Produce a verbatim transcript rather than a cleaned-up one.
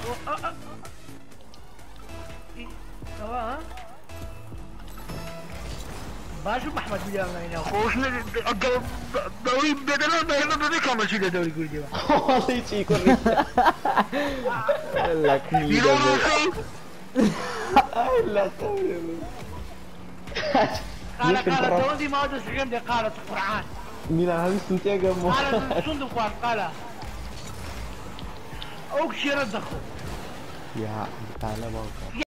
باشو محمد بيجا هنا خوش دوري بدنا بدنا كم شيء دوري يقول دي والله شيء كوري لا كني لا تقول قال قال دوري ما ادري شو عندي قالت قرعان مين هذا استنتاج مو قال صندوق قال قال اوكشي ردخو يا تعال بقى